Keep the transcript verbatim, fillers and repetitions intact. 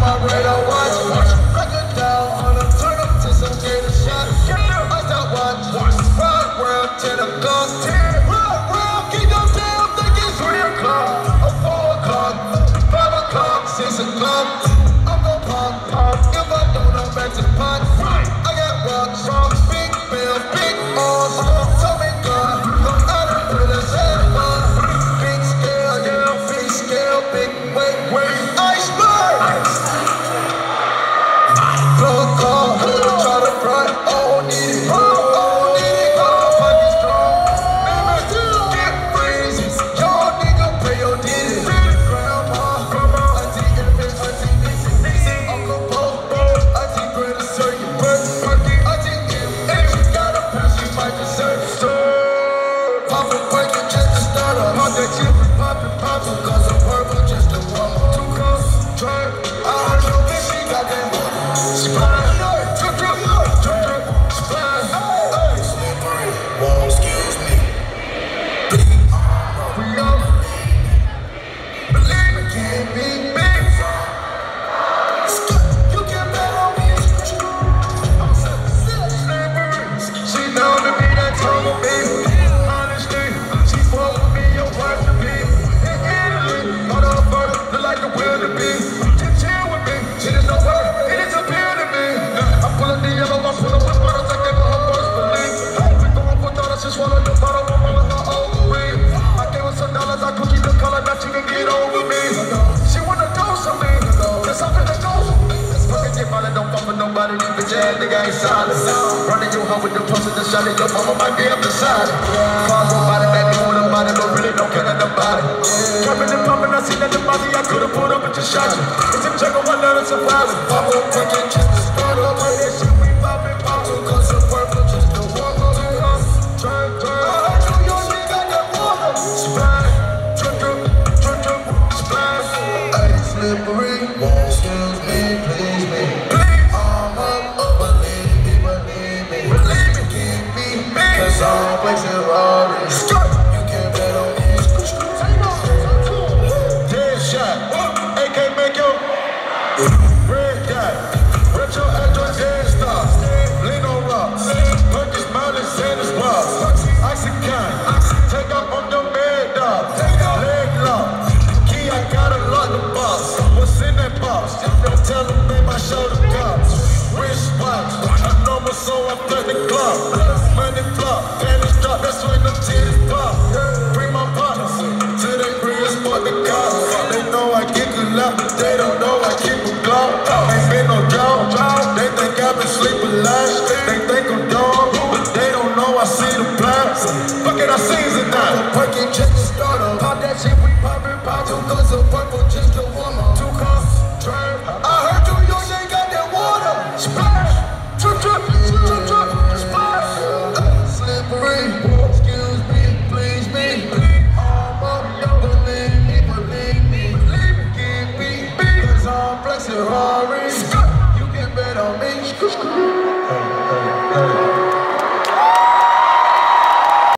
my radar watch. Break it down on them, turn them to some gator shots. I stop watch, ride round to the gun. Ride round, keep them down, think it's three o'clock. A four o'clock, five o'clock, six o'clock. I'm gon' pop, pop, if I don't know back to pot. I got rocks, rocks, big bills, big balls. Tell me God, come out and put us at fun. Big scale, yeah, big scale, big weight, weight, iceberg. Plug car, try to front, oh, need it, oh, need it, got my pocket strong. Never get crazy, y'all nigga pay your ditty. Grandma, grandma, auntie, infant, auntie, niece, uncle, Bo, Bo, auntie, Greta, sir, you birth, birthday, auntie, if you got a pass, you might deserve it. Poppin', breakin', just to start up. Pop that chip, poppin', poppin', cause I'm purple, just to warm up. Two cups, drink, I heard your bitch, she got that one. Splash, drip, drip, drip, drip, splash. Hey, slippery, whoa, excuse me. We up, believe it can't be big. You can bet on me. I'm slippery. She known to be that type of baby. Honestly, she fuck with me, your wife to be. In Italy, all the further, look like the will to be. Just chill with me, she just no word, it is appear to me. I pull up the yellow, I pull up with bottles, I gave her her first belief. We going for dollars, she swallow the bottle, I'm on her ovary. I gave her some dollars, I could keep the color, now she can get over me. She wanna dose on me, there's something to go. Fucking dip on it, don't fuck with nobody, this bitch ass nigga ain't solid. Running your hoe with the pussy, the shot at your mama might be up beside it. Cause somebody made me want a body, but really don't care nothing about it. Trapping and pumping, I seen that the body, I could've pulled up and just shot you. It's a check on my letter, surprise. Pop up, break it, just to start up. On that shit, we poppin', poppin', cause it's purple, just to warm up. Turn, turn, I heard you, your nigga got that water. Splash, drip, drip, drip, drip, splash. Hey, slippery, won't excuse me, please me. Please, I'm up, up, believe me, believe me. Believe me, keep me, cause I'm placing Rory. You can bet on me. Dead shot, A K make your red dot. Retro Android dead stop. Lean on rocks. Perkins, Miley, Sanders, Ross. Oxycontin. Take out on the bed, dog. Leg lock. Key, I got a lot of box. What's in that box? Don't tell them, man, my shoulder cops. Wrist watch. I'm normal, so I play the clock. Money flop. Panties drop. That's when the titties pop. Bring my partners. Till they bring us for the cops. They know I get good luck, but they don't know I keep a glock. Ain't been no drought. They think I've been sleeping last. They think I'm dumb, but they don't know I see the plans. Fuck it, I seen it now. Perkin' just to start up. Pop that shit, we poppin', pop two guns of purple just to warm up. Two cups, drink. I heard you, your shit got that water. Splash, drip, drip, drip, drip, splash. Slippery, excuse me, please me. I'm up, believe me, believe me, believe me, keep me, cause I'm flexing Rory.